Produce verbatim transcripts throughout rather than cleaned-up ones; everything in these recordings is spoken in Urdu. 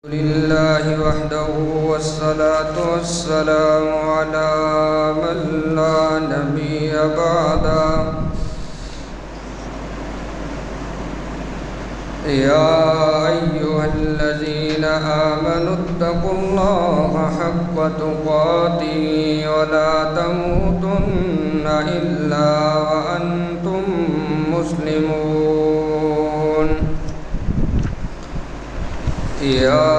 لله وحده والصلاة والسلام على من لا نبي بعده. يا أيها الذين آمنوا اتقوا الله حق تقاته ولا تموتن إلا وأنتم مسلمون. يا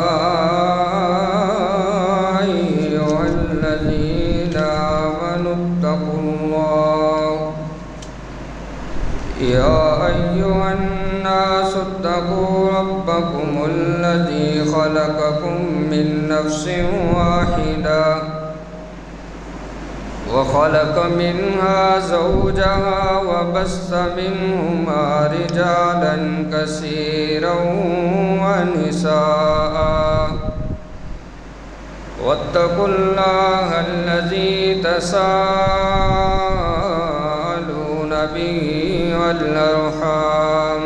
أيها الذين آمنوا اتقوا الله يا أيها الناس اتقوا ربكم الذي خلقكم من نفس واحدة وخلق منها زوجها وبث منهما رجالا كثيرا ونساء واتقوا الله الذي تساءلون به والأرحام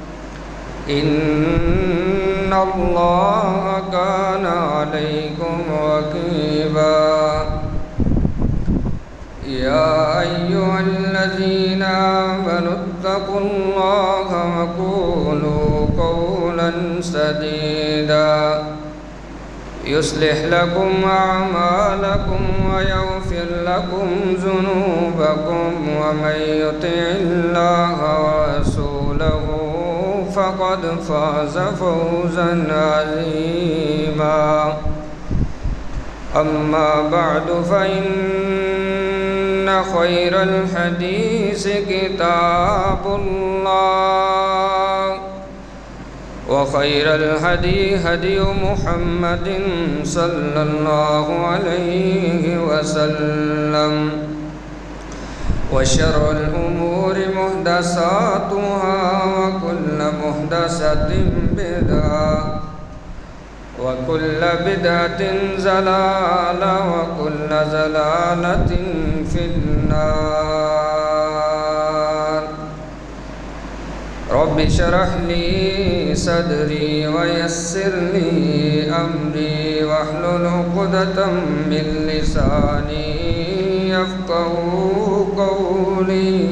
إن الله كان عليكم رقيبا. يا أيها الذين آمنوا اتقوا الله وقولوا قولا سديدا يصلح لكم أعمالكم ويغفر لكم ذنوبكم ومن يطع الله ورسوله فقد فاز فوزا عظيما. أما بعد فإن خير الحديث كتاب الله وخير الهدي هدي محمد صلى الله عليه وسلم وشر الأمور محدثاتها وكل محدثة بدعة وكل بدعة ضلالة وكل ضلالة في النار. رب اشرح لي صدري ويسر لي أمري واحلل عقدة من لساني يفقهوا قولي.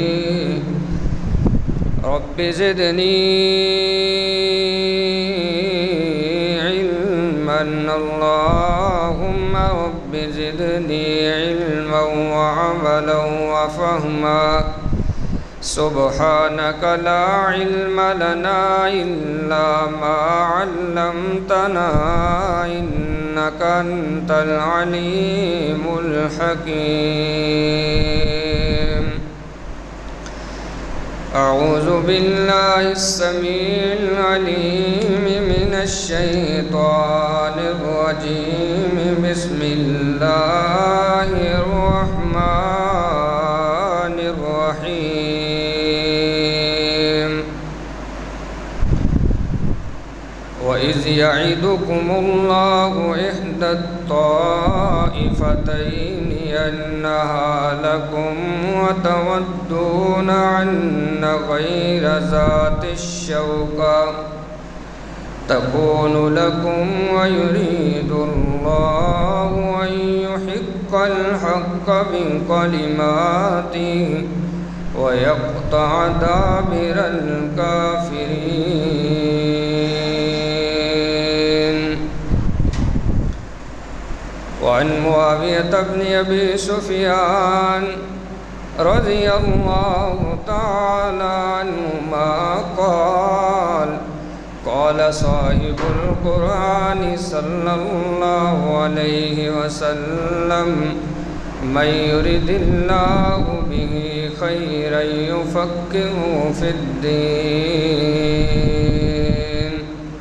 رب زدني اللهم رب زدني علما وعملا وفهما. سبحانك لا علم لنا إلا ما علمتنا إنك أنت العليم الحكيم. أعوذ بالله السميع العليم من الشيطان الرجيم. بسم الله الرحمن الرحيم. وإذ يعدكم الله إحدى الطائفتين أنها لكم وتودون أن غير ذات الشوكة تكون لكم ويريد الله أن يحق الحق بكلماته ويقطع دابر الكافرين. وعن معاوية بن أبي سفيان رضي الله تعالى عنهما قال قال صاحب القرآن صلى الله عليه وسلم من يرد الله به خيرا يفقهه في الدين.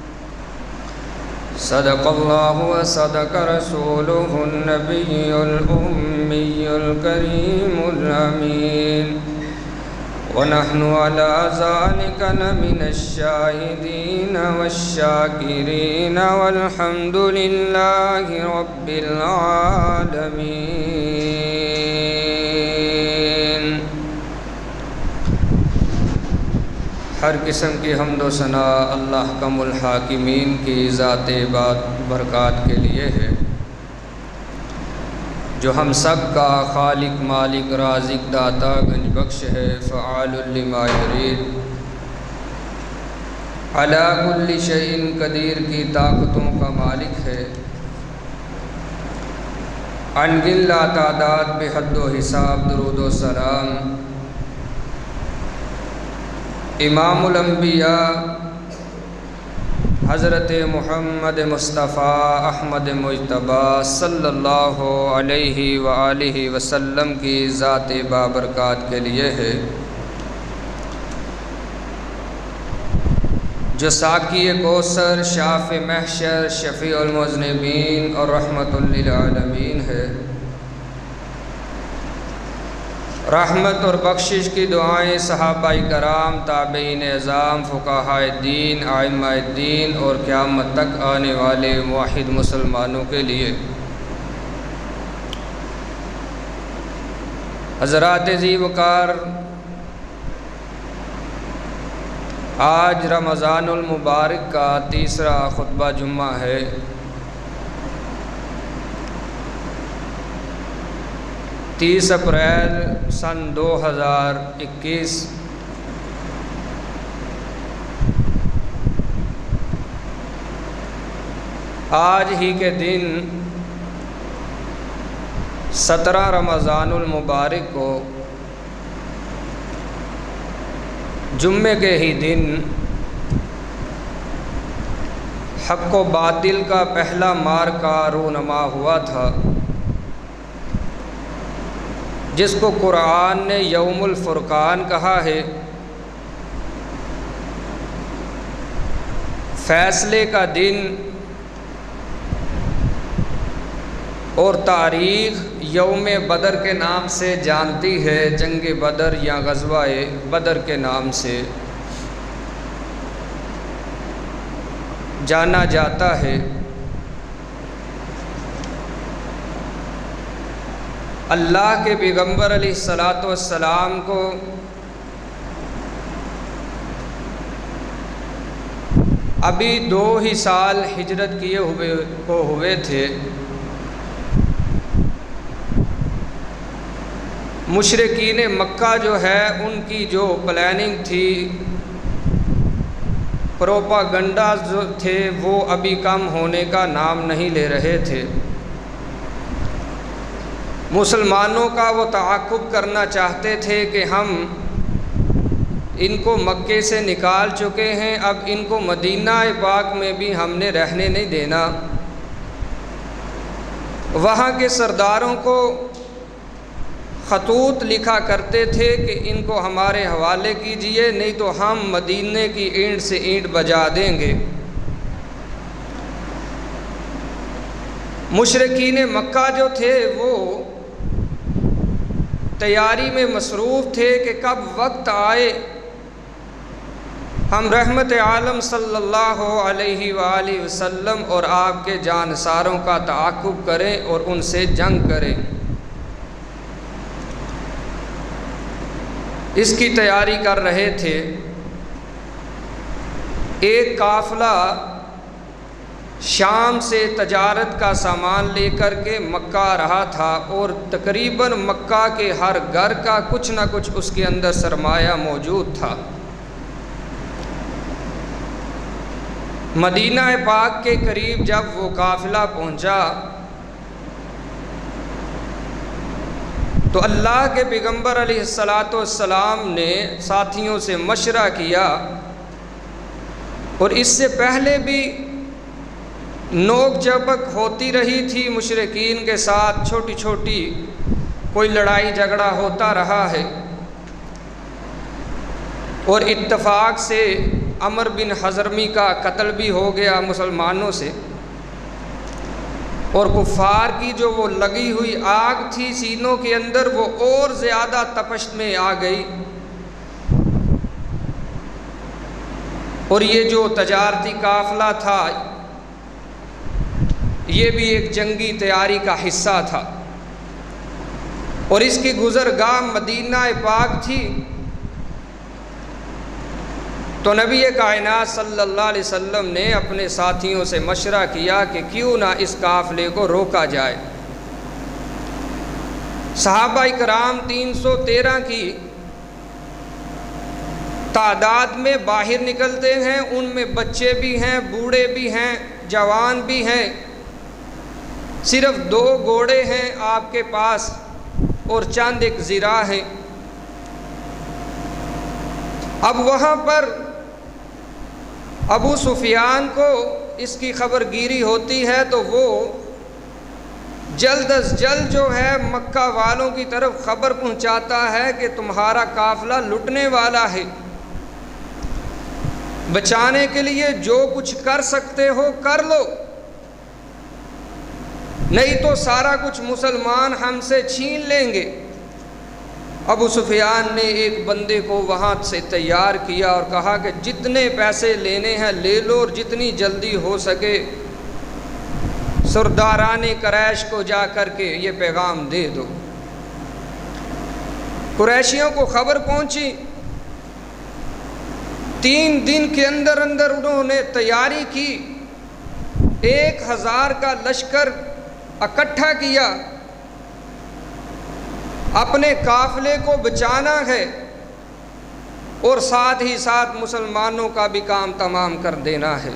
صدق الله وصدق رسوله النبي الأمي الكريم الأمين. ونحن على ذلك لمن الشاهدين والشاكرين والحمد لله رب العالمين. ہر قسم کی حمد و ثنا اللہ کم الحاکمین کی ذات بات برکات کے لیے ہے، جو ہم سب کا خالق مالک رازق داتا گنج بخش ہے، فعال لما یرید، علی کل شیء قدیر کی طاقتوں کا مالک ہے، ان گن لا تعداد بے حد و حساب درود و سلام امام الانبیاء حضرت محمد مصطفیٰ احمد مجتبیٰ صلی اللہ علیہ وآلہ وسلم کی ذات بابرکات کے لیے ہے، جو ساقی کوثر، شاف محشر، شفیع المذنبین اور رحمت للعالمین ہے۔ رحمت اور بخشش کی دعائیں صحابہ کرام، تابعین اعظام، فقہاء دین، ائمہ دین اور قیامت تک آنے والے موحد مسلمانوں کے لیے۔ حضرات ذی وقار، آج رمضان المبارک کا تیسرا خطبہ جمعہ ہے۔ تیس اپریل سن دو ہزار اکیس، آج ہی کے دن سترہ رمضان المبارک کو جمعے کے ہی دن حق و باطل کا پہلا معرکہ رونما ہوا تھا، جس کو قرآن نے یوم الفرقان کہا ہے۔ فیصلے کا دن اور تاریخ یوم بدر کے نام سے جانتی ہے، جنگ بدر یا غزوہ بدر کے نام سے جانا جاتا ہے۔ اللہ کے پیغمبر علیہ الصلاۃ والسلام کو ابھی دو ہی سال ہجرت کیے ہوئے کو ہوئے تھے۔ مشرکین مکہ جو ہے ان کی جو پلاننگ تھی، پروپاگنڈا جو تھے، وہ ابھی کم ہونے کا نام نہیں لے رہے تھے۔ مسلمانوں کا وہ تعاقب کرنا چاہتے تھے کہ ہم ان کو مکے سے نکال چکے ہیں، اب ان کو مدینہ پاک میں بھی ہم نے رہنے نہیں دینا۔ وہاں کے سرداروں کو خطوط لکھا کرتے تھے کہ ان کو ہمارے حوالے کیجئے، نہیں تو ہم مدینے کی اینٹ سے اینٹ بجا دیں گے۔ مشرکین مکہ جو تھے وہ تیاری میں مصروف تھے کہ کب وقت آئے ہم رحمت عالم صلی اللہ علیہ وآلہ وسلم اور آپ کے جانثاروں کا تعاقب کریں اور ان سے جنگ کریں۔ اس کی تیاری کر رہے تھے۔ ایک قافلہ شام سے تجارت کا سامان لے کر کے مکہ آ رہا تھا، اور تقریباً مکہ کے ہر گھر کا کچھ نہ کچھ اس کے اندر سرمایہ موجود تھا۔ مدینہ پاک کے قریب جب وہ قافلہ پہنچا تو اللہ کے پیغمبر علیہ الصلاۃ والسلام نے ساتھیوں سے مشورہ کیا، اور اس سے پہلے بھی نوک جھپک ہوتی رہی تھی مشرکین کے ساتھ، چھوٹی چھوٹی کوئی لڑائی جھگڑا ہوتا رہا ہے، اور اتفاق سے عمر بن حضرمی کا قتل بھی ہو گیا مسلمانوں سے، اور کفار کی جو وہ لگی ہوئی آگ تھی سینوں کے اندر، وہ اور زیادہ تپش میں آ گئی، اور یہ جو تجارتی قافلہ تھا یہ بھی ایک جنگی تیاری کا حصہ تھا، اور اس کی گزرگاہ مدینہ پاک تھی۔ تو نبی کائنات صلی اللہ علیہ وسلم نے اپنے ساتھیوں سے مشورہ کیا کہ کیوں نہ اس قافلے کو روکا جائے۔ صحابہ کرام تین سو تیرہ کی تعداد میں باہر نکلتے ہیں، ان میں بچے بھی ہیں، بوڑھے بھی ہیں، جوان بھی ہیں۔ صرف دو گھوڑے ہیں آپ کے پاس اور چند ایک ذراع ہیں۔ اب وہاں پر ابو سفیان کو اس کی خبر گیری ہوتی ہے تو وہ جلد از جلد جو ہے مکہ والوں کی طرف خبر پہنچاتا ہے کہ تمہارا قافلہ لٹنے والا ہے، بچانے کے لیے جو کچھ کر سکتے ہو کر لو، نہیں تو سارا کچھ مسلمان ہم سے چھین لیں گے۔ ابو سفیان نے ایک بندے کو وہاں سے تیار کیا اور کہا کہ جتنے پیسے لینے ہیں لے لو اور جتنی جلدی ہو سکے سرداران قریش کو جا کر کے یہ پیغام دے دو۔ قریشیوں کو خبر پہنچی، تین دن کے اندر اندر انہوں نے تیاری کی، ایک ہزار کا لشکر اکٹھا کیا، اپنے قافلے کو بچانا ہے اور ساتھ ہی ساتھ مسلمانوں کا بھی کام تمام کر دینا ہے۔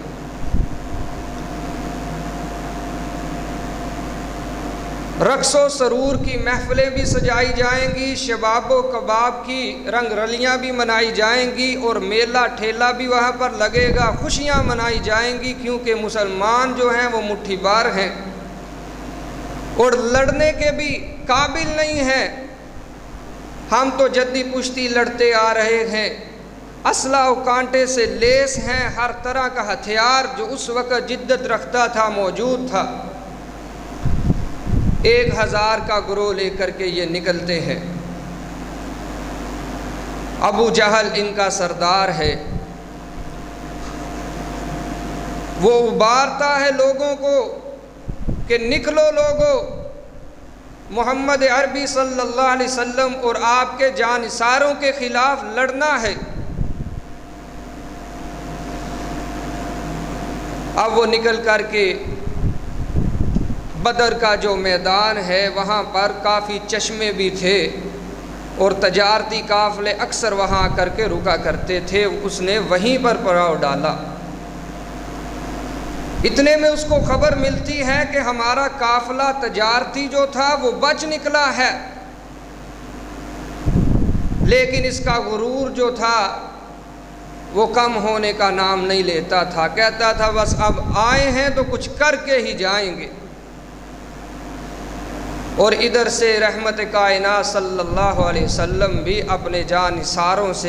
رقص و سرور کی محفلیں بھی سجائی جائیں گی، شباب و کباب کی رنگ رلیاں بھی منائی جائیں گی اور میلہ ٹھیلا بھی وہاں پر لگے گا، خوشیاں منائی جائیں گی، کیونکہ مسلمان جو ہیں وہ مٹھی بار ہیں اور لڑنے کے بھی قابل نہیں ہیں۔ ہم تو جدی پشتی لڑتے آ رہے ہیں، اسلحہ و کانٹے سے لیس ہیں، ہر طرح کا ہتھیار جو اس وقت جدت رکھتا تھا موجود تھا۔ ایک ہزار کا گروہ لے کر کے یہ نکلتے ہیں۔ ابو جہل ان کا سردار ہے، وہ ابھارتا ہے لوگوں کو کہ نکلو لوگو، محمد عربی صلی اللہ علیہ وسلم اور آپ کے جانثاروں کے خلاف لڑنا ہے۔ اب وہ نکل کر کے بدر کا جو میدان ہے وہاں پر کافی چشمے بھی تھے اور تجارتی قافلے اکثر وہاں آ کر کے رکا کرتے تھے، اس نے وہیں پر پڑاؤ ڈالا۔ اتنے میں اس کو خبر ملتی ہے کہ ہمارا قافلہ تجارتی جو تھا وہ بچ نکلا ہے، لیکن اس کا غرور جو تھا وہ کم ہونے کا نام نہیں لیتا تھا، کہتا تھا بس اب آئے ہیں تو کچھ کر کے ہی جائیں گے۔ اور ادھر سے رحمت کائنات صلی اللہ علیہ وسلم بھی اپنے جانثاروں سے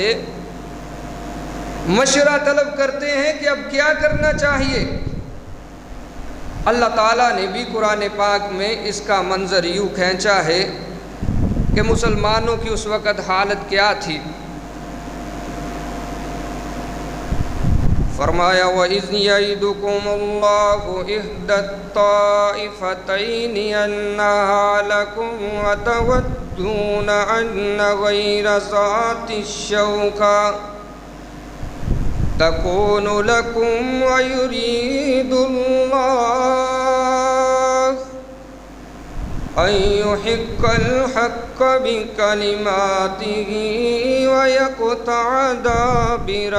مشورہ طلب کرتے ہیں کہ اب کیا کرنا چاہیے۔ اللہ تعالیٰ نے بھی قرآن پاک میں اس کا منظر یوں کھینچا ہے کہ مسلمانوں کی اس وقت حالت کیا تھی۔ فرمایا وَإِذْ يَعِدُكُمُ اللَّهُ إِحْدَى الطَّائِفَتَيْنِ أَنَّهَا لَكُمْ وَتَوَدُّونَ أَنَّ غَيْرَ ذَاتِ الشَّوْكَةِ تَكُونُ لَكُمْ وَيُرِيدُ اللَّهُ أَن يُحِقَّ الْحَقَّ بِكَلِمَاتِهِ وَيَقْطَعَ دَابِرَ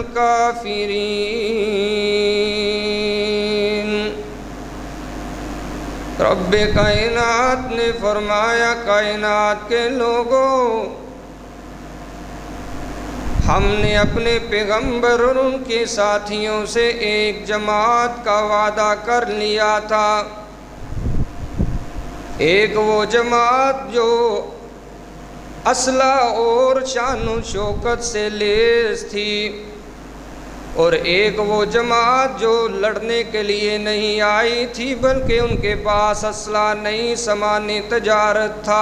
الْكَافِرِينَ۔ رب کائنات نے فرمایا کائنات کے لوگوں، ہم نے اپنے پیغمبر اور ان کے ساتھیوں سے ایک جماعت کا وعدہ کر لیا تھا، ایک وہ جماعت جو اسلحہ اور شان و شوکت سے لیس تھی، اور ایک وہ جماعت جو لڑنے کے لیے نہیں آئی تھی بلکہ ان کے پاس اسلحہ نہیں سامان تجارت تھا۔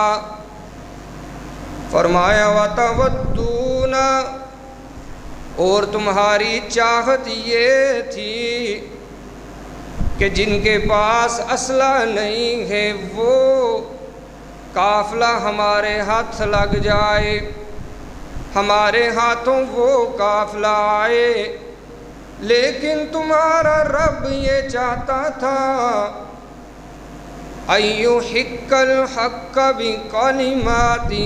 فرمایا وَتَوَدُّونَ، اور تمہاری چاہت یہ تھی کہ جن کے پاس اسلحہ نہیں ہے وہ قافلہ ہمارے ہاتھ لگ جائے، ہمارے ہاتھوں وہ قافلہ آئے، لیکن تمہارا رب یہ چاہتا تھا اَيُّحِقَّ الْحَقَّ بِكَلِمَاتِهِ،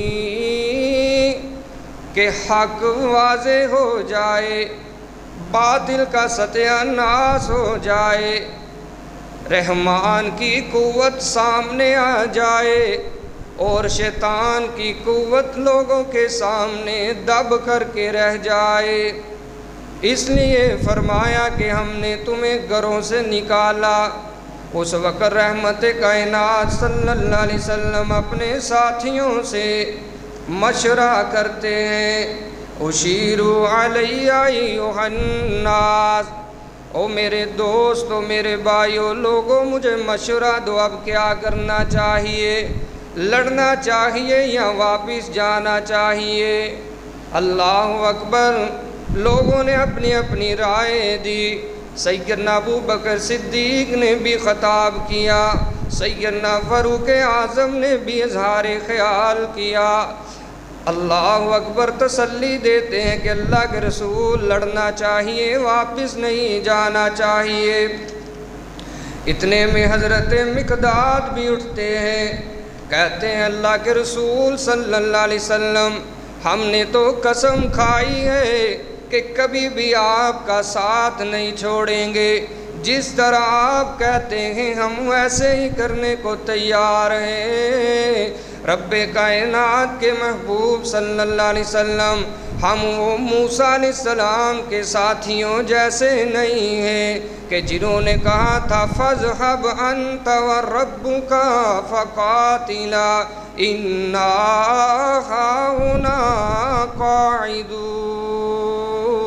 کہ حق واضح ہو جائے، باطل کا ستیہ ناش ہو جائے، رحمان کی قوت سامنے آ جائے اور شیطان کی قوت لوگوں کے سامنے دب کر کے رہ جائے۔ اس لیے فرمایا کہ ہم نے تمہیں گھروں سے نکالا۔ اس وقت رحمت کائنات صلی اللہ علیہ وسلم اپنے ساتھیوں سے مشورہ کرتے ہیں، اشیروا علی ایھا الناس، او میرے دوستو، میرے بھائیو، لوگوں مجھے مشورہ دو، اب کیا کرنا چاہیے؟ لڑنا چاہیے یا واپس جانا چاہیے؟ اللہ اکبر، لوگوں نے اپنی اپنی رائے دی۔ سیدنا ابو بکر صدیق نے بھی خطاب کیا، سیدنا فاروق اعظم نے بھی اظہار خیال کیا۔ اللہ اکبر، تسلی دیتے ہیں کہ اللہ کے رسول لڑنا چاہیے، واپس نہیں جانا چاہیے۔ اتنے میں حضرت مقداد بھی اٹھتے ہیں، کہتے ہیں اللہ کے رسول صلی اللہ علیہ وسلم، ہم نے تو قسم کھائی ہے کہ کبھی بھی آپ کا ساتھ نہیں چھوڑیں گے، جس طرح آپ کہتے ہیں ہم ویسے ہی کرنے کو تیار ہیں۔ رب کائنات کے محبوب صلی اللہ علیہ وسلم، ہم وہ موسیٰ علیہ السلام کے ساتھیوں جیسے نہیں ہیں کہ جنہوں نے کہا تھا فَاذْهَبْ أَنْتَ وَرَبُّكَ فَقَاتِلَا إِنَّا هَاهُنَا قَاعِدُونَ۔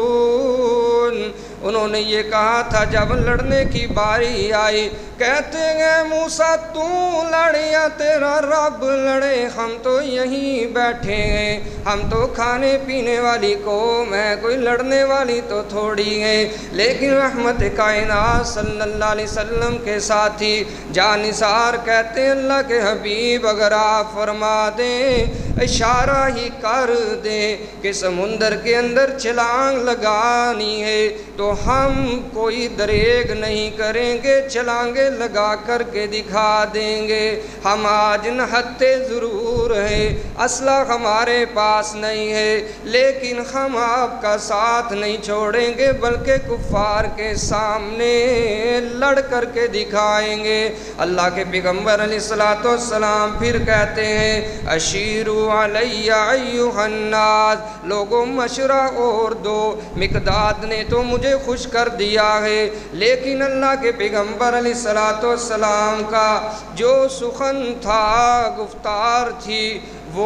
انہوں نے یہ کہا تھا جب لڑنے کی باری آئی، کہتے ہیں موسیٰ تو لڑے یا تیرا رب لڑے، ہم تو یہیں بیٹھے ہیں، ہم تو کھانے پینے والی قوم ہے، کوئی لڑنے والی تو تھوڑی ہے۔ لیکن رحمت کائنات صلی اللہ علیہ وسلم کے ساتھی جانثار کہتے ہیں اللہ کے حبیب اگر آپ فرما دیں، اشارہ ہی کر دیں کہ سمندر کے اندر چھلانگ لگانی ہے تو ہم کوئی دریغ نہیں کریں گے، چھلانگیں لگا کر کے دکھا دیں گے۔ ہم آج نہتے ضرور ہیں، اسلحہ ہمارے پاس نہیں ہے، لیکن ہم آپ کا ساتھ نہیں چھوڑیں گے، بلکہ کفار کے سامنے لڑ کر کے دکھائیں گے۔ اللہ کے پیغمبر علیہ السلام پھر کہتے ہیں اشیروا علی ایھا الناس، لوگوں مشورہ اور دو۔ مقداد نے تو مجھے خوش کر دیا ہے، لیکن اللہ کے پیغمبر علیہ السلام کا جو سخن تھا، گفتار تھی، وہ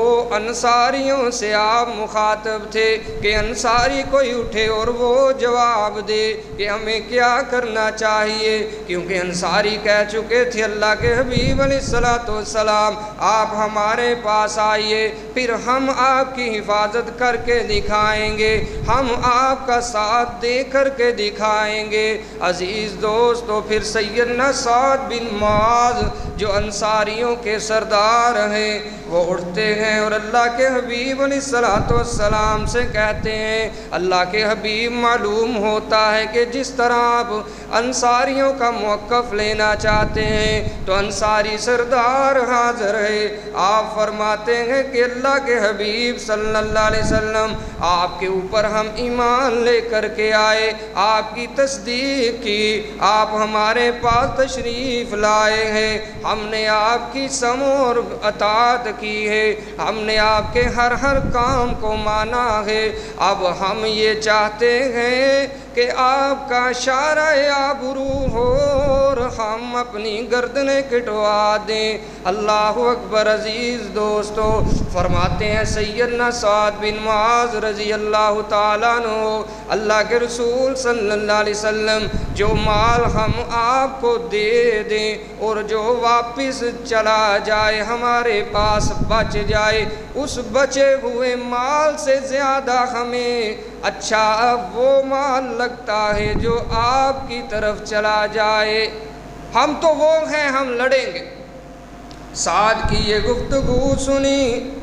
انصاریوں سے آپ مخاطب تھے کہ انصاری کوئی اٹھے اور وہ جواب دے کہ ہمیں کیا کرنا چاہیے، کیونکہ انصاری کہہ چکے تھے اللہ کے حبیب علیہ السلام آپ ہمارے پاس آئیے، پھر ہم آپ کی حفاظت کر کے دکھائیں گے، ہم آپ کا ساتھ دے کر کے دکھائیں گے۔ عزیز دوستو، پھر سیدنا سعد بن معاذ جو انصاریوں کے سردار ہیں وہ اٹھتے ہیں اور اللہ کے حبیب علیہ السلام سے کہتے ہیں اللہ کے حبیب معلوم ہوتا ہے کہ جس طرح آپ انصاریوں کا موقف لینا چاہتے ہیں تو انصاری سردار حاضر ہے۔ آپ فرماتے ہیں کہ اللہ کے حبیب صلی اللہ علیہ وسلم آپ کے اوپر ہم ایمان لے کر کے آئے، آپ کی تصدیق کی، آپ ہمارے پاس تشریف لائے ہیں، ہم نے آپ کی سمع اور اطاعت کی ہے، ہم نے آپ کے ہر ہر کام کو مانا ہے۔ اب ہم یہ چاہتے ہیں کہ آپ کا اشارہ آبرو ہو اور ہم اپنی گردنیں کٹوا دیں۔ اللہ اکبر۔ عزیز دوستو، فرماتے ہیں سیدنا سعد بن معاذ رضی اللہ تعالیٰ عنہ، اللہ کے رسول صلی اللہ علیہ وسلم جو مال ہم آپ کو دے دیں اور جو واپس چلا جائے ہمارے پاس بچ جائے، اس بچے ہوئے مال سے زیادہ ہمیں اچھا وہ مال لگتا ہے جو آپ کی طرف چلا جائے، ہم تو وہ ہیں، ہم لڑیں گے۔ سعد کی یہ گفتگو سنی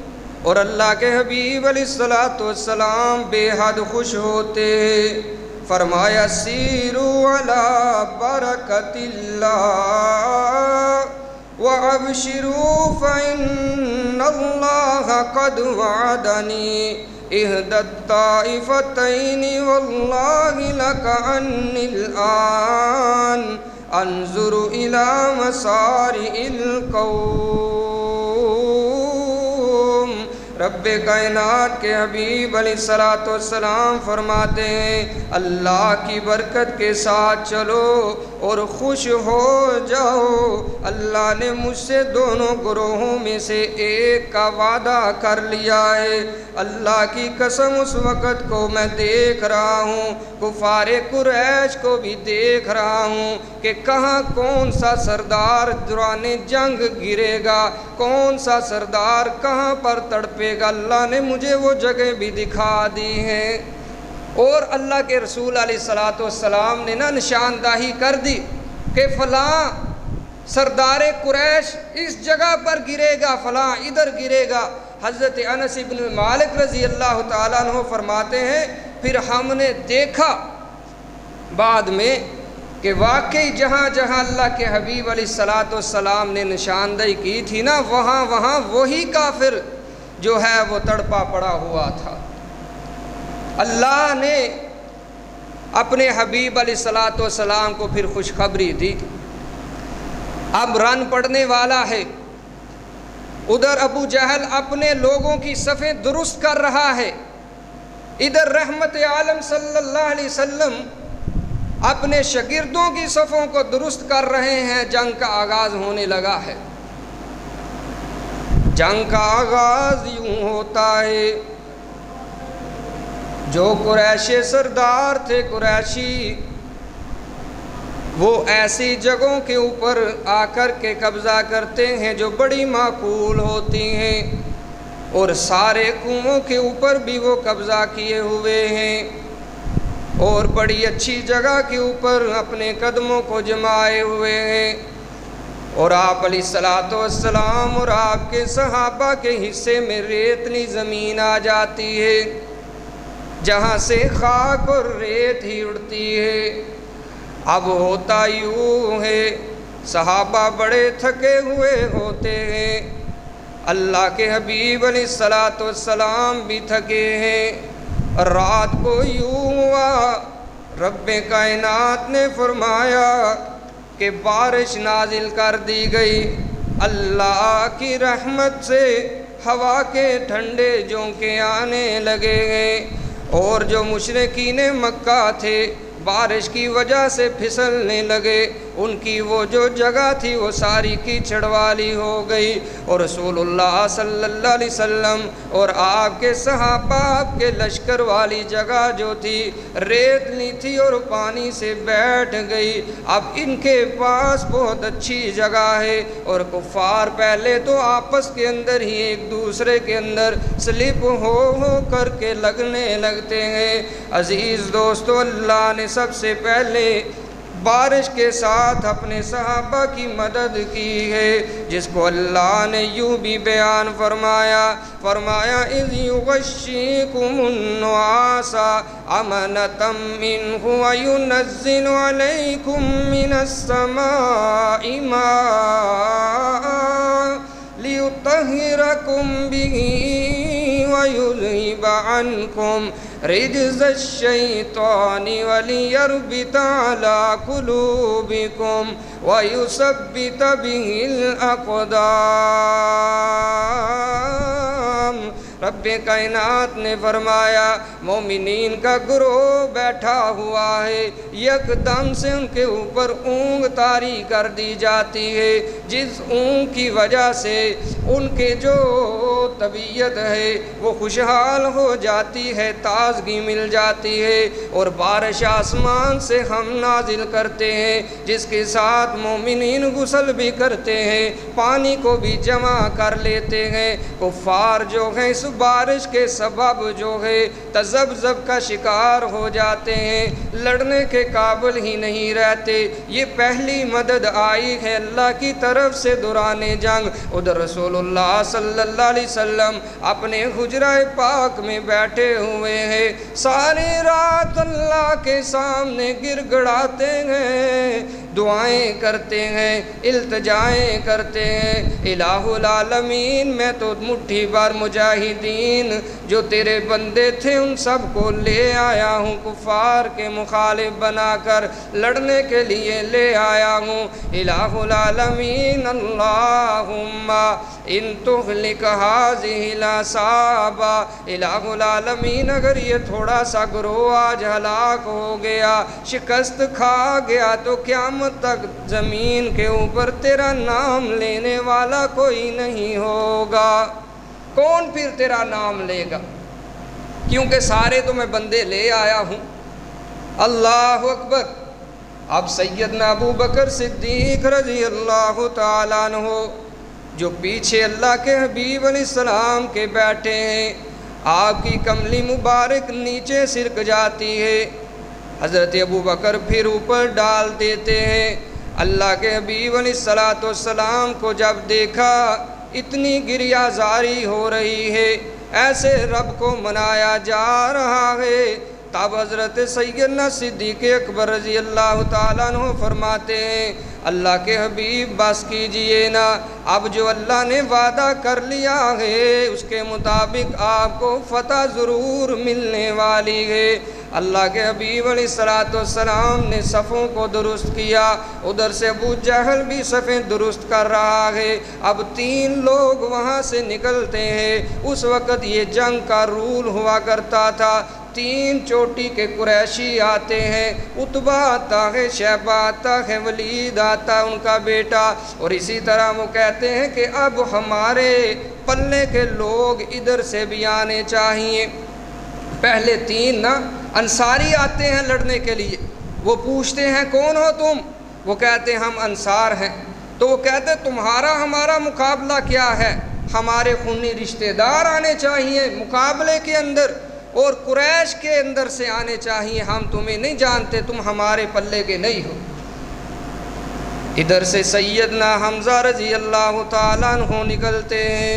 اور اللہ کے حبیب علیہ الصلوۃ والسلام بے حد خوش ہوتے ہیں۔ فرمایا سیرو علی برکت اللہ وابشروا فإن اللہ قد وعدنی احدى الطائفتین واللہ لک انی الآن انظر الى مسارع القوم۔ رب کائنات کے حبیب علیہ الصلوۃ والسلام فرماتے ہیں اللہ کی برکت کے ساتھ چلو اور خوش ہو جاؤ، اللہ نے مجھ سے دونوں گروہوں میں سے ایک کا وعدہ کر لیا ہے۔ اللہ کی قسم اس وقت کو میں دیکھ رہا ہوں، کفار قریش کو بھی دیکھ رہا ہوں کہ کہاں کون سا سردار دوران جنگ گرے گا، کون سا سردار کہاں پر تڑپے گا۔ اللہ نے مجھے وہ جگہ بھی دکھا دی ہیں، اور اللہ کے رسول علیہ الصلوۃ والسلام نے نا نشاندہی کر دی کہ فلاں سردار قریش اس جگہ پر گرے گا، فلاں ادھر گرے گا۔ حضرت انس بن مالک رضی اللہ تعالیٰ عنہ فرماتے ہیں پھر ہم نے دیکھا بعد میں کہ واقعی جہاں جہاں اللہ کے حبیب علیہ الصلوۃ والسلام نے نشاندہی کی تھی نا، وہاں وہاں وہی کافر جو ہے وہ تڑپا پڑا ہوا تھا۔ اللہ نے اپنے حبیب علیہ الصلوۃ والسلام کو پھر خوشخبری دی۔ اب رن پڑنے والا ہے، ادھر ابو جہل اپنے لوگوں کی صفیں درست کر رہا ہے، ادھر رحمت عالم صلی اللہ علیہ وسلم اپنے شاگردوں کی صفوں کو درست کر رہے ہیں۔ جنگ کا آغاز ہونے لگا ہے۔ جنگ کا آغاز یوں ہوتا ہے، جو قریشی سردار تھے قریشی، وہ ایسی جگہوں کے اوپر آ کر کے قبضہ کرتے ہیں جو بڑی معقول ہوتی ہیں، اور سارے کنووں کے اوپر بھی وہ قبضہ کیے ہوئے ہیں، اور بڑی اچھی جگہ کے اوپر اپنے قدموں کو جمائے ہوئے ہیں۔ اور آپ علیہ الصلوۃ والسلام اور آپ کے صحابہ کے حصے میں ریتلی زمین آ جاتی ہے، جہاں سے خاک اور ریت ہی اڑتی ہے۔ اب ہوتا یوں ہے، صحابہ بڑے تھکے ہوئے ہوتے ہیں، اللہ کے حبیب علیہ الصلوۃ والسلام بھی تھکے ہیں۔ رات کو یوں ہوا، رب کائنات نے فرمایا کہ بارش نازل کر دی گئی، اللہ کی رحمت سے ہوا کے ٹھنڈے جھونکے آنے لگے ہیں، اور جو مشرکین مکہ تھے بارش کی وجہ سے پھسلنے لگے، ان کی وہ جو جگہ تھی وہ ساری کیچڑ والی ہو گئی، اور رسول اللہ صلی اللہ علیہ وسلم اور آپ کے صحابہ آپ کے لشکر والی جگہ جو تھی ریتلی تھی اور پانی سے بیٹھ گئی۔ اب ان کے پاس بہت اچھی جگہ ہے، اور کفار پہلے تو آپس کے اندر ہی ایک دوسرے کے اندر سلپ ہو ہو کر کے لگنے لگتے ہیں۔ عزیز دوستو، اللہ نے سب سے پہلے بارش کے ساتھ اپنے صحابہ کی مدد کی ہے، جس کو اللہ نے یوں بھی بیان فرمایا فرمایا اذ یغشیکم النعاس امنۃ منہ وینزل علیکم من السماء ماء لیطہرکم بہ وَيُذْهِبَ عَنْكُمْ رِجْزَ الشَّيْطَانِ وَلِيَرْبِطَ عَلَىٰ قُلُوبِكُمْ وَيُثَبِّتَ بِهِ الْأَقْدَامَ۔ رب کائنات نے فرمایا مومنین کا گروہ بیٹھا ہوا ہے، یک دم سے ان کے اوپر اونگ طاری کر دی جاتی ہے، جس اونگ کی وجہ سے ان کے جو طبیعت ہے وہ خوشحال ہو جاتی ہے، تازگی مل جاتی ہے، اور بارش آسمان سے ہم نازل کرتے ہیں جس کے ساتھ مومنین غسل بھی کرتے ہیں، پانی کو بھی جمع کر لیتے ہیں۔ کفار جو ہیں اس بارش کے سبب جو ہے تذبذب کا شکار ہو جاتے ہیں، لڑنے کے قابل ہی نہیں رہتے۔ یہ پہلی مدد آئی ہے اللہ کی طرف سے دوران جنگ۔ ادھر رسول اللہ صلی اللہ علیہ وسلم اپنے حجرہ پاک میں بیٹھے ہوئے ہیں، ساری رات اللہ کے سامنے گر گڑاتے ہیں، دعائیں کرتے ہیں، التجائیں کرتے ہیں۔ الہ العالمین، میں تو مٹھی بار مجاہدین جو تیرے بندے تھے ان سب کو لے آیا ہوں، کفار کے مخالف بنا کر لڑنے کے لیے لے آیا ہوں۔ الہ العالمین اللہم ان تہلک ہذہ العصابہ، الہ العالمین اگر یہ تھوڑا سا گروہ آج ہلاک ہو گیا، شکست کھا گیا، تو قیامت تک زمین کے اوپر تیرا نام لینے والا کوئی نہیں ہوگا۔ کون پھر تیرا نام لے گا؟ کیونکہ سارے تو میں بندے لے آیا ہوں۔ اللہ اکبر۔ اب سیدنا ابو بکر صدیق رضی اللہ تعالیٰ عنہ جو پیچھے اللہ کے حبیب علیہ السلام کے بیٹھے ہیں، آپ کی کملی مبارک نیچے سرک جاتی ہے، حضرت ابو بکر پھر اوپر ڈال دیتے ہیں۔ اللہ کے حبیب علیہ السلام کو جب دیکھا اتنی گریہ زاری ہو رہی ہے، ایسے رب کو منایا جا رہا ہے، تب حضرت سیدنا صدیق اکبر رضی اللہ تعالیٰ عنہ فرماتے ہیں اللہ کے حبیب بس کیجئے نا، اب جو اللہ نے وعدہ کر لیا ہے اس کے مطابق آپ کو فتح ضرور ملنے والی ہے۔ اللہ کے حبیب علیہ السلام نے صفوں کو درست کیا، ادھر سے ابو جہل بھی صفیں درست کر رہا ہے۔ اب تین لوگ وہاں سے نکلتے ہیں۔ اس وقت یہ جنگ کا رول ہوا کرتا تھا، تین چوٹی کے قریشی آتے ہیں، عتبہ آتا ہے، شیبہ آتا ہے، ولید آتا ہے ان کا بیٹا، اور اسی طرح وہ کہتے ہیں کہ اب ہمارے پلے کے لوگ ادھر سے بھی آنے چاہیے۔ پہلے تین نا انصاری آتے ہیں لڑنے کے لیے، وہ پوچھتے ہیں کون ہو تم؟ وہ کہتے ہیں ہم انصار ہیں۔ تو وہ کہتے ہیں تمہارا ہمارا مقابلہ کیا ہے؟ ہمارے خونی رشتہ دار آنے چاہیے مقابلے کے اندر، اور قریش کے اندر سے آنے چاہیے، ہم تمہیں نہیں جانتے، تم ہمارے پلے کے نہیں ہو۔ ادھر سے سیدنا حمزہ رضی اللہ تعالیٰ عنہ نکلتے ہیں،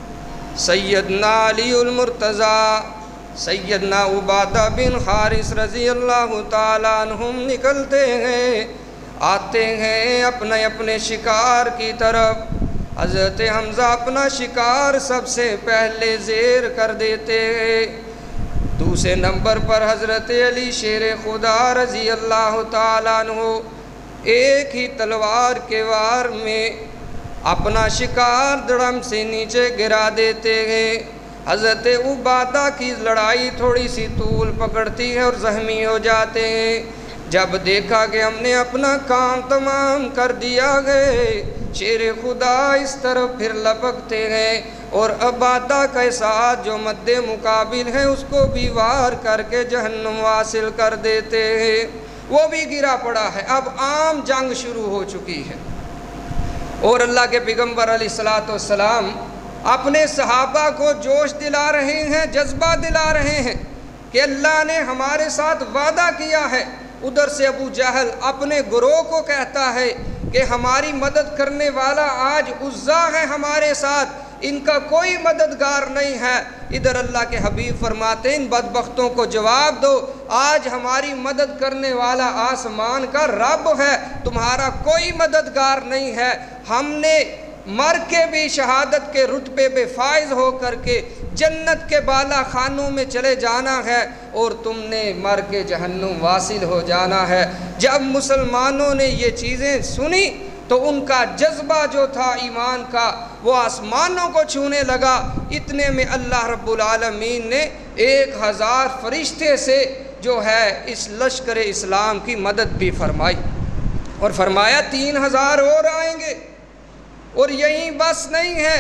سیدنا علی المرتضیٰ، سیدنا عبادہ بن حارث رضی اللہ تعالیٰ عنہم نکلتے ہیں، آتے ہیں اپنے اپنے شکار کی طرف۔ حضرت حمزہ اپنا شکار سب سے پہلے زیر کر دیتے ہیں۔ دوسرے نمبر پر حضرت علی شیر خدا رضی اللہ تعالیٰ عنہ ایک ہی تلوار کے وار میں اپنا شکار دڑم سے نیچے گرا دیتے ہیں۔ حضرت عبادہ کی لڑائی تھوڑی سی طول پکڑتی ہے اور زخمی ہو جاتے ہیں۔ جب دیکھا کہ ہم نے اپنا کام تمام کر دیا ہے، شیر خدا اس طرف پھر لپکتے ہیں اور عبادہ کے ساتھ جو مد مقابل ہے اس کو بھی وار کر کے جہنم واصل کر دیتے ہیں، وہ بھی گرا پڑا ہے۔ اب عام جنگ شروع ہو چکی ہے، اور اللہ کے پیغمبر علیہ السلام اپنے صحابہ کو جوش دلا رہے ہیں، جذبہ دلا رہے ہیں کہ اللہ نے ہمارے ساتھ وعدہ کیا ہے۔ ادھر سے ابو جہل اپنے گروہ کو کہتا ہے کہ ہماری مدد کرنے والا آج عزا ہے ہمارے ساتھ، ان کا کوئی مددگار نہیں ہے۔ ادھر اللہ کے حبیب فرماتے ہیں ان بدبختوں کو جواب دو، آج ہماری مدد کرنے والا آسمان کا رب ہے، تمہارا کوئی مددگار نہیں ہے۔ ہم نے مر کے بھی شہادت کے رتبے پہ فائز ہو کر کے جنت کے بالا خانوں میں چلے جانا ہے، اور تم نے مر کے جہنم واصل ہو جانا ہے۔ جب مسلمانوں نے یہ چیزیں سنی تو ان کا جذبہ جو تھا ایمان کا وہ آسمانوں کو چھونے لگا۔ اتنے میں اللہ رب العالمین نے ایک ہزار فرشتے سے جو ہے اس لشکر اسلام کی مدد بھی فرمائی، اور فرمایا تین ہزار اور آئیں گے، اور یہی بس نہیں ہے،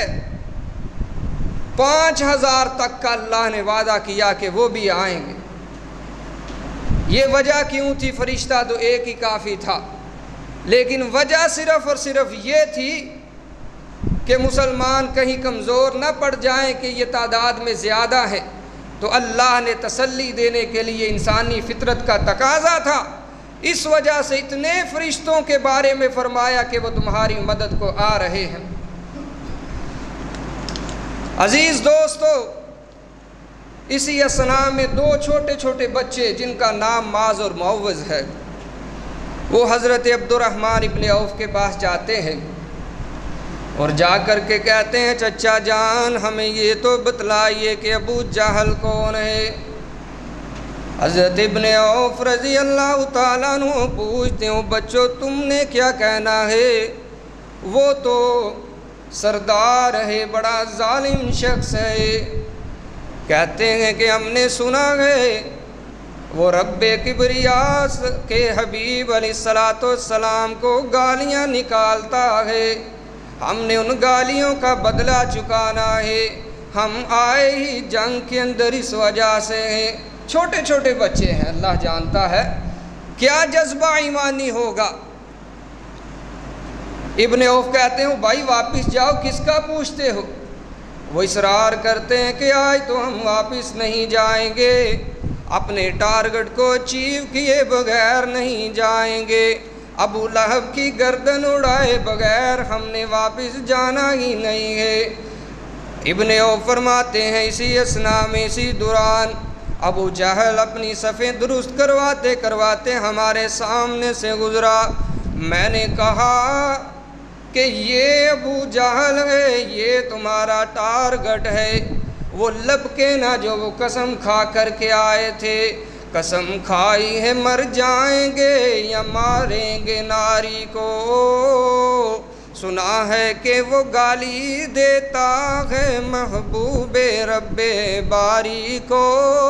پانچ ہزار تک کا اللہ نے وعدہ کیا کہ وہ بھی آئیں گے۔ یہ وجہ کیوں تھی؟ فرشتہ تو ایک ہی کافی تھا، لیکن وجہ صرف اور صرف یہ تھی کہ مسلمان کہیں کمزور نہ پڑ جائیں کہ یہ تعداد میں زیادہ ہے، تو اللہ نے تسلی دینے کے لیے انسانی فطرت کا تقاضا تھا، اس وجہ سے اتنے فرشتوں کے بارے میں فرمایا کہ وہ تمہاری مدد کو آ رہے ہیں۔ عزیز دوستو، اسی اثناء میں دو چھوٹے چھوٹے بچے جن کا نام معاذ اور معوذ ہے، وہ حضرت عبد الرحمن ابن عوف کے پاس جاتے ہیں اور جا کر کے کہتے ہیں چچا جان ہمیں یہ تو بتلائیے کہ ابو جہل کون ہے۔ حضرت ابن عوف رضی اللہ تعالیٰ عنہ پوچھتے ہیں بچوں تم نے کیا کہنا ہے؟ وہ تو سردار ہے، بڑا ظالم شخص ہے۔ کہتے ہیں کہ ہم نے سنا ہے وہ رب کبریا کے حبیب علیہ الصلوۃ والسلام کو گالیاں نکالتا ہے، ہم نے ان گالیوں کا بدلہ چکانا ہے، ہم آئے ہی جنگ کے اندر اس وجہ سے ہیں۔ چھوٹے چھوٹے بچے ہیں، اللہ جانتا ہے کیا جذبہ ایمانی ہوگا۔ ابن عوف کہتے ہیں بھائی واپس جاؤ، کس کا پوچھتے ہو؟ وہ اصرار کرتے ہیں کہ آج تو ہم واپس نہیں جائیں گے، اپنے ٹارگٹ کو اچیو کیے بغیر نہیں جائیں گے، ابو لہب کی گردن اڑائے بغیر ہم نے واپس جانا ہی نہیں ہے۔ ابن عوف فرماتے ہیں اسی اثناء میں اسی دوران ابو جہل اپنی صفیں درست کرواتے کرواتے ہمارے سامنے سے گزرا۔ میں نے کہا کہ یہ ابو جہل ہے، یہ تمہارا ٹارگٹ ہے، وہ لبکے نہ جو وہ قسم کھا کر کے آئے تھے، قسم کھائی ہے مر جائیں گے یا ماریں گے ناری کو، سنا ہے کہ وہ گالی دیتا ہے محبوب رب باری کو،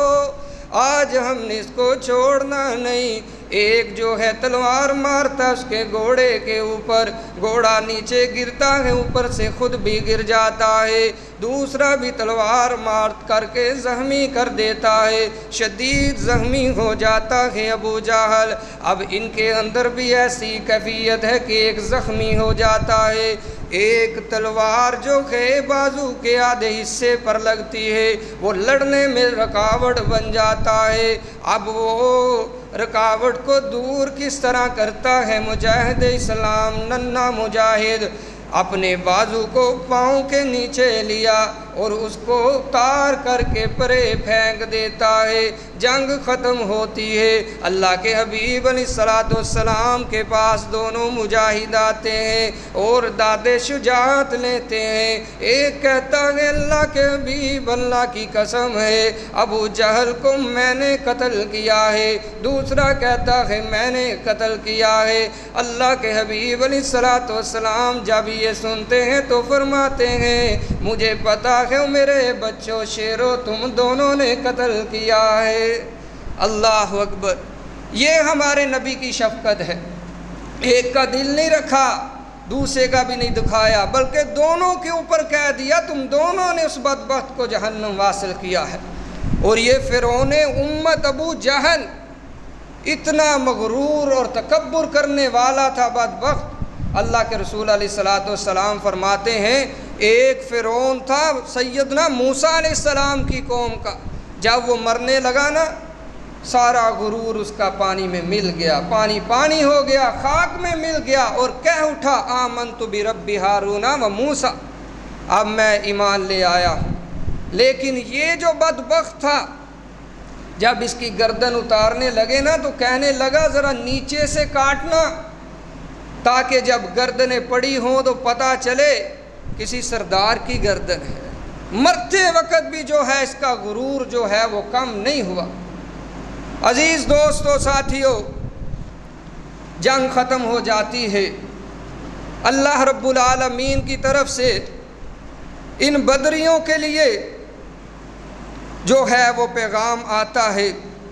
آج ہم نے اس کو چھوڑنا نہیں۔ ایک جو ہے تلوار مارتا اس کے گھوڑے کے اوپر، گھوڑا نیچے گرتا ہے، اوپر سے خود بھی گر جاتا ہے، دوسرا بھی تلوار مار کر کے زخمی کر دیتا ہے، شدید زخمی ہو جاتا ہے ابو جہل۔ اب ان کے اندر بھی ایسی کیفیت ہے کہ ایک زخمی ہو جاتا ہے، ایک تلوار جو ہے بازو کے آدھے حصے پر لگتی ہے، وہ لڑنے میں رکاوٹ بن جاتا ہے۔ اب وہ رکاوٹ کو دور کس طرح کرتا ہے مجاہد اسلام، ننھا مجاہد اپنے بازو کو پاؤں کے نیچے لیا اور اس کو اتار کر کے پرے پھینک دیتا ہے، جنگ ختم ہوتی ہے۔ اللہ کے حبیب علیہ الصلوۃ والسلام کے پاس دونوں مجاہد آتے ہیں اور داد شجاعت لیتے ہیں۔ ایک کہتا ہے اللہ کے حبیب اللہ کی قسم ہے ابو جہل کو میں نے قتل کیا ہے، دوسرا کہتا ہے میں نے قتل کیا ہے۔ اللہ کے حبیب علیہ الصلوۃ والسلام جب یہ سنتے ہیں تو فرماتے ہیں مجھے پتا ہے میرے بچوں شیرو تم دونوں نے قتل کیا ہے۔ اللہ اکبر، یہ ہمارے نبی کی شفقت ہے، ایک کا دل نہیں رکھا دوسرے کا بھی نہیں دکھایا، بلکہ دونوں کے اوپر کہہ دیا تم دونوں نے اس بدبخت کو جہنم واصل کیا ہے۔ اور یہ فرعون امت ابو جہل اتنا مغرور اور تکبر کرنے والا تھا بدبخت۔ اللہ کے رسول علیہ الصلوۃ والسلام فرماتے ہیں ایک فرعون تھا سیدنا موسیٰ علیہ السلام کی قوم کا، جب وہ مرنے لگا نا سارا غرور اس کا پانی میں مل گیا، پانی پانی ہو گیا، خاک میں مل گیا اور کہہ اٹھا آمنت برب ہارون و موسیٰ، اب میں ایمان لے آیا ہوں۔ لیکن یہ جو بدبخت تھا جب اس کی گردن اتارنے لگے نا تو کہنے لگا ذرا نیچے سے کاٹنا تاکہ جب گردنیں پڑی ہوں تو پتہ چلے کسی سردار کی گردن ہے۔ مرتے وقت بھی جو ہے اس کا غرور جو ہے وہ کم نہیں ہوا۔ عزیز دوستو ساتھیو، جنگ ختم ہو جاتی ہے، اللہ رب العالمین کی طرف سے ان بدریوں کے لیے جو ہے وہ پیغام آتا ہے،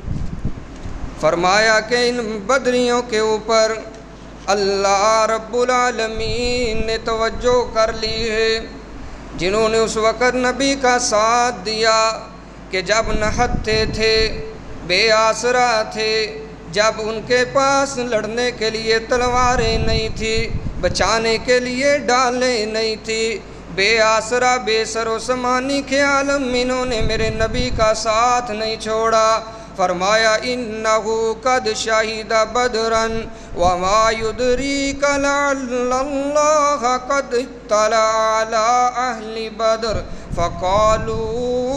فرمایا کہ ان بدریوں کے اوپر اللہ رب العالمین نے توجہ کر لی ہے، جنہوں نے اس وقت نبی کا ساتھ دیا کہ جب نہتے تھے، بے آسرا تھے، جب ان کے پاس لڑنے کے لیے تلواریں نہیں تھی، بچانے کے لیے ڈالیں نہیں تھی، بے آسرا بے سر و سمانی کے عالم میں انہوں نے میرے نبی کا ساتھ نہیں چھوڑا۔ فرمایا انہو قد شہید بدرن وما یدریک لعل اللہ قد اطلع علی اہل بدر فقالوا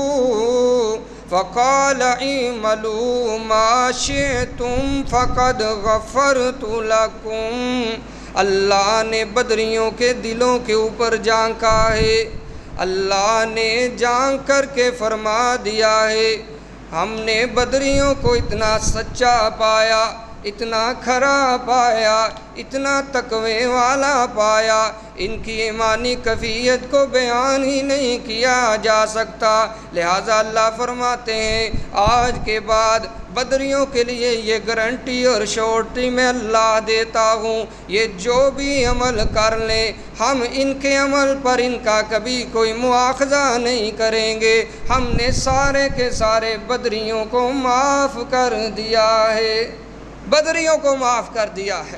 فقال اعملوا ما شئتم فقد غفرت لکم۔ اللہ نے بدریوں کے دلوں کے اوپر جھانکا ہے، اللہ نے جھانک کر کے فرما دیا ہے۔ ہم نے بدریوں کو اتنا سچا پایا، اتنا کھرا پایا، اتنا تقوی والا پایا، ان کی ایمانی کیفیت کو بیان ہی نہیں کیا جا سکتا۔ لہٰذا اللہ فرماتے ہیں آج کے بعد بدریوں کے لیے یہ گارنٹی اور شورٹی میں اللہ دیتا ہوں، یہ جو بھی عمل کر لیں ہم ان کے عمل پر ان کا کبھی کوئی مواخذہ نہیں کریں گے۔ ہم نے سارے کے سارے بدریوں کو معاف کر دیا ہے، بدریوں کو معاف کر دیا ہے۔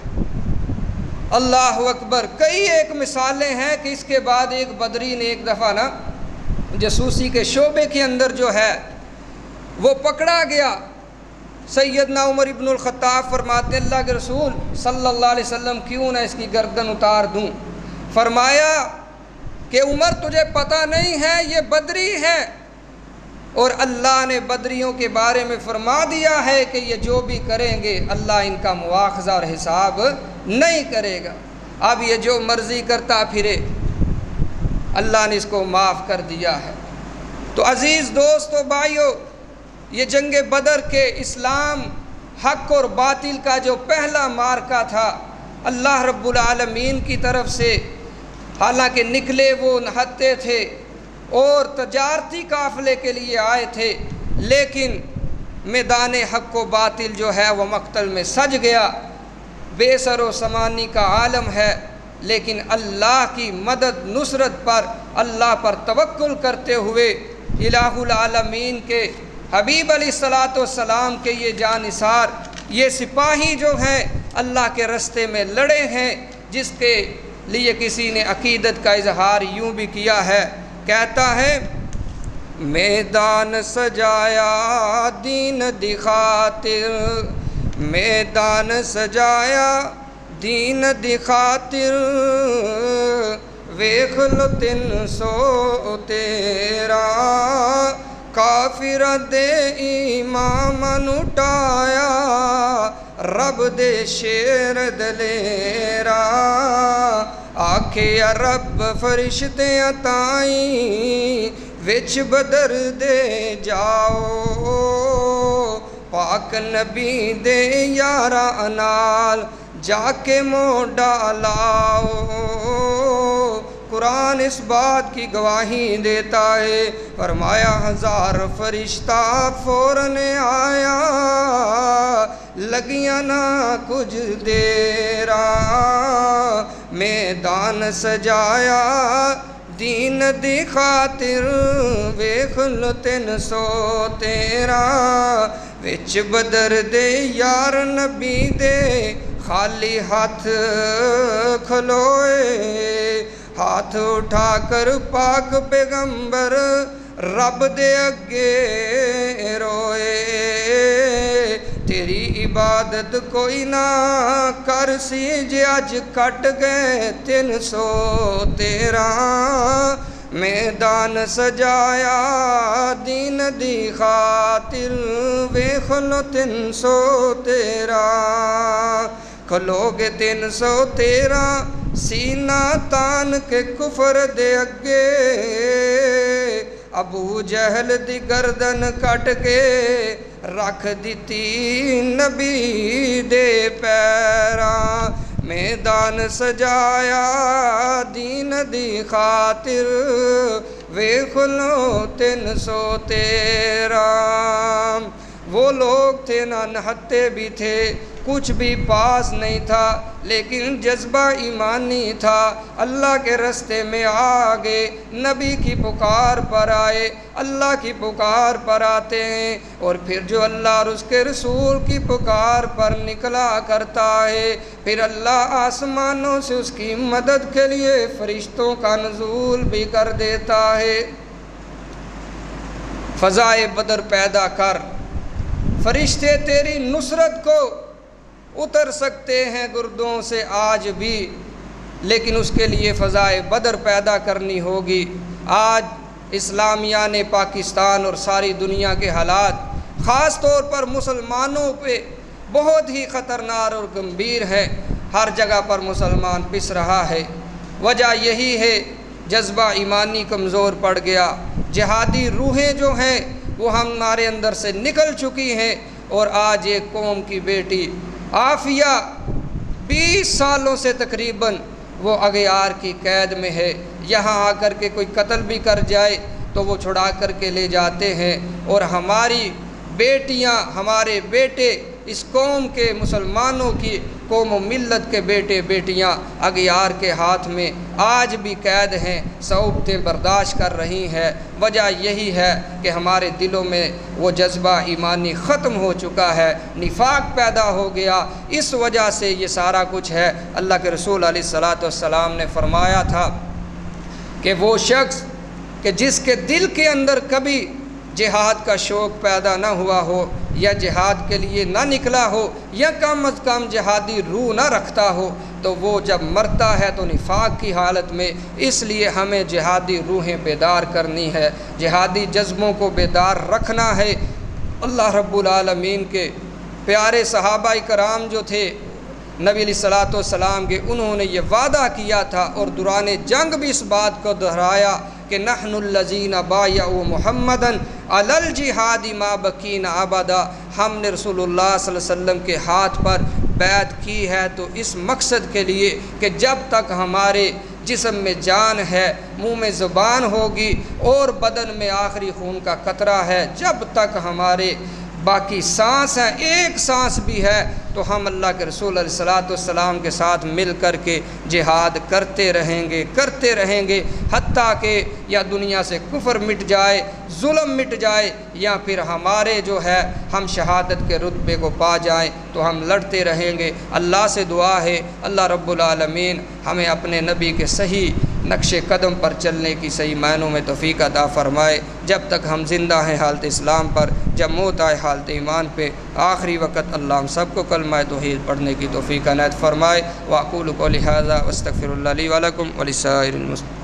اللہ اکبر۔ کئی ایک مثالیں ہیں کہ اس کے بعد ایک بدری نے ایک دفعہ نا جاسوسی کے شعبے کے اندر جو ہے وہ پکڑا گیا۔ سیدنا عمر ابن الخطاب فرماتے ہیں اللہ کے رسول صلی اللہ علیہ وسلم کیوں نہ اس کی گردن اتار دوں؟ فرمایا کہ عمر تجھے پتہ نہیں ہے یہ بدری ہے، اور اللہ نے بدریوں کے بارے میں فرما دیا ہے کہ یہ جو بھی کریں گے اللہ ان کا مواخذہ اور حساب نہیں کرے گا۔ اب یہ جو مرضی کرتا پھرے، اللہ نے اس کو معاف کر دیا ہے۔ تو عزیز دوستو بھائیو، یہ جنگ بدر کے اسلام حق اور باطل کا جو پہلا معرکہ تھا، اللہ رب العالمین کی طرف سے حالانکہ نکلے وہ نہتے تھے اور تجارتی قافلے کے لیے آئے تھے، لیکن میدان حق و باطل جو ہے وہ مقتل میں سج گیا۔ بے سر و سمانی کا عالم ہے، لیکن اللہ کی مدد نصرت پر، اللہ پر توکل کرتے ہوئے الہ العالمین کے حبیب علیہ الصلوۃ والسلام کے یہ جانثار، یہ سپاہی جو ہیں اللہ کے رستے میں لڑے ہیں، جس کے لیے کسی نے عقیدت کا اظہار یوں بھی کیا ہے، کہتا ہے میدان سجایا دین دی خاطر، میدان سجایا دین دی خاطر، ویکھ لو تین سو تیرا، کافر دے امام نٹایا، رب دے شیر دلیرا، آکھے یا رب فرشتے تائیں وچ بدر دے جاؤ، پاک نبی دے یاراں نال جا کے موڈا لاؤ۔ قرآن اس بات کی گواہی دیتا ہے، فرمایا ہزار فرشتہ فوراً آیا، لگیاں نہ کچھ دیرا، میدان سجایا دین دی خاطر، ویکھ لو تین سو تیرا، وچ بدر دے یار نبی دے خالی ہاتھ کھلوئے، ہاتھ اٹھا کر پاک پیغمبر رب دے اگے روئے، تیری عبادت کوئی نہ کر سی جے اج کٹ گئے تین سو تیرا، میدان سجایا دین دی خاطر، ویکھ لو تین سو تیرا، کھلو گے تین سو تیرا، سینہ تان کے کفر دے اگے، ابو جہل دی گردن کٹ کے رکھ دیتی نبی دے پیراں، میدان سجایا دین دی خاطر، ویکھ لو تین سو تیرا۔ وہ لوگ تھے نہ نہتے بھی تھے، کچھ بھی پاس نہیں تھا، لیکن جذبہ ایمانی تھا، اللہ کے رستے میں آگے نبی کی پکار پر آئے، اللہ کی پکار پر آتے ہیں، اور پھر جو اللہ اور اس کے رسول کی پکار پر نکلا کرتا ہے، پھر اللہ آسمانوں سے اس کی مدد کے لیے فرشتوں کا نزول بھی کر دیتا ہے۔ فضائے بدر پیدا کر، فرشتے تیری نصرت کو اتر سکتے ہیں گردوں سے آج بھی، لیکن اس کے لیے فضائے بدر پیدا کرنی ہوگی۔ آج اسلامیہ نے پاکستان اور ساری دنیا کے حالات خاص طور پر مسلمانوں پہ بہت ہی خطرناک اور گمبھیر ہے، ہر جگہ پر مسلمان پس رہا ہے۔ وجہ یہی ہے جذبہ ایمانی کمزور پڑ گیا، جہادی روحیں جو ہیں وہ ہمارے اندر سے نکل چکی ہیں، اور آج ایک قوم کی بیٹی عافیہ بیس سالوں سے تقریباً وہ اغیار کی قید میں ہے، یہاں آ کر کے کوئی قتل بھی کر جائے تو وہ چھڑا کر کے لے جاتے ہیں، اور ہماری بیٹیاں، ہمارے بیٹے، اس قوم کے مسلمانوں کی قوم و ملت کے بیٹے بیٹیاں اغیار کے ہاتھ میں آج بھی قید ہیں، صعوبتیں برداشت کر رہی ہیں۔ وجہ یہی ہے کہ ہمارے دلوں میں وہ جذبہ ایمانی ختم ہو چکا ہے، نفاق پیدا ہو گیا، اس وجہ سے یہ سارا کچھ ہے۔ اللہ کے رسول علیہ الصلاۃ والسلام نے فرمایا تھا کہ وہ شخص کہ جس کے دل کے اندر کبھی جہاد کا شوق پیدا نہ ہوا ہو، یا جہاد کے لیے نہ نکلا ہو، یا کم از کم جہادی روح نہ رکھتا ہو، تو وہ جب مرتا ہے تو نفاق کی حالت میں۔ اس لیے ہمیں جہادی روحیں بیدار کرنی ہے، جہادی جذبوں کو بیدار رکھنا ہے۔ اللہ رب العالمین کے پیارے صحابہ کرام جو تھے نبی علیہ الصلاۃ والسلام کے، انہوں نے یہ وعدہ کیا تھا اور دوران جنگ بھی اس بات کو دہرایا کہ نحن الذین بایعوا محمدا علی الجہاد ما بقینا ابدا، ہم نے رسول اللہ صلی اللہ علیہ وسلم کے ہاتھ پر بیعت کی ہے تو اس مقصد کے لیے کہ جب تک ہمارے جسم میں جان ہے، منہ میں زبان ہوگی اور بدن میں آخری خون کا قطرہ ہے، جب تک ہمارے باقی سانس ہے، ایک سانس بھی ہے، تو ہم اللہ کے رسول علیہ الصلاۃ والسلام کے ساتھ مل کر کے جہاد کرتے رہیں گے کرتے رہیں گے حتیٰ کہ یا دنیا سے کفر مٹ جائے، ظلم مٹ جائے، یا پھر ہمارے جو ہے ہم شہادت کے رتبے کو پا جائیں، تو ہم لڑتے رہیں گے۔ اللہ سے دعا ہے اللہ رب العالمین ہمیں اپنے نبی کے صحیح نقش قدم پر چلنے کی صحیح معنوں میں توفیق عطا فرمائے۔ جب تک ہم زندہ ہیں حالت اسلام پر، جب موت آئے حالت ایمان پہ، آخری وقت اللہ ہم سب کو کلمہ توحید پڑھنے کی توفیق عنایت فرمائے۔ واقول قولی ھذا واستغفر اللہ لی ولکم ولسائر المسلمین۔